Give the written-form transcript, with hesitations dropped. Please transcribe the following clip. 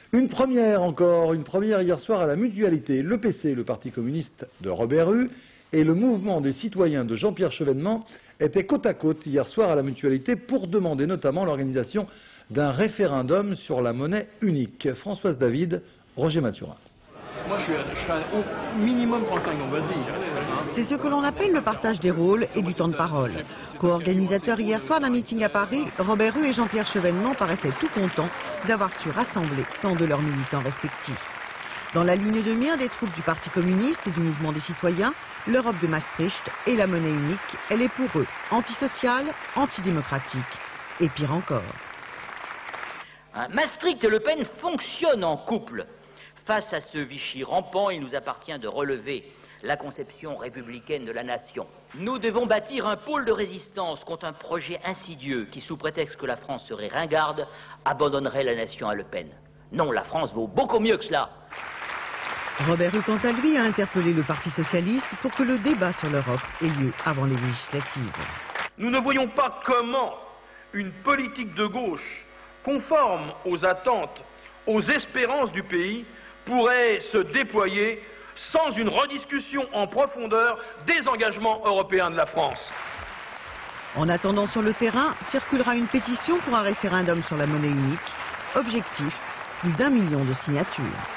Une première encore, une première hier soir à la Mutualité. Le PC, le Parti communiste de Robert Hue, et le mouvement des citoyens de Jean-Pierre Chevènement étaient côte à côte hier soir à la Mutualité pour demander notamment l'organisation d'un référendum sur la monnaie unique. Françoise David, Roger Mathurin. Moi, je suis au minimum 35 ans, vas-y. C'est ce que l'on appelle le partage des rôles et du temps de parole. Co-organisateurs hier soir d'un meeting à Paris, Robert Hue et Jean-Pierre Chevènement paraissaient tout contents d'avoir su rassembler tant de leurs militants respectifs. Dans la ligne de mire des troupes du Parti communiste et du mouvement des citoyens, l'Europe de Maastricht et la monnaie unique, elle est pour eux antisociale, antidémocratique et pire encore. Maastricht et Le Pen fonctionnent en couple. Face à ce Vichy rampant, il nous appartient de relever la conception républicaine de la nation. Nous devons bâtir un pôle de résistance contre un projet insidieux qui, sous prétexte que la France serait ringarde, abandonnerait la nation à Le Pen. Non, la France vaut beaucoup mieux que cela. Robert Hue, quant à lui, a interpellé le Parti socialiste pour que le débat sur l'Europe ait lieu avant les législatives. Nous ne voyons pas comment une politique de gauche conforme aux attentes, aux espérances du pays pourrait se déployer sans une rediscussion en profondeur des engagements européens de la France. En attendant, sur le terrain, circulera une pétition pour un référendum sur la monnaie unique. Objectif, plus d'1 million de signatures.